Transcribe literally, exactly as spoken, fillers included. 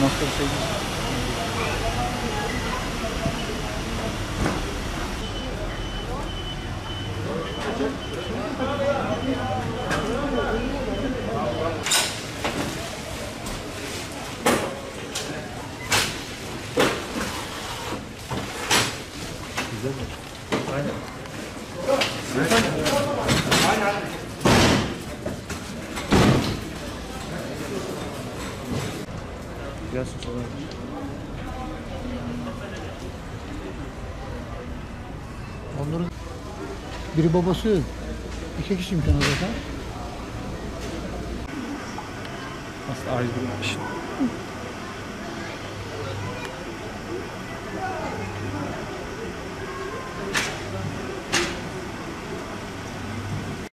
nokta sekiz. Güzel mi? Aynen. Aynen. Biraz sonra. Onların biri babası, iki kişiymiş ona zaten. Aslında ayrı bir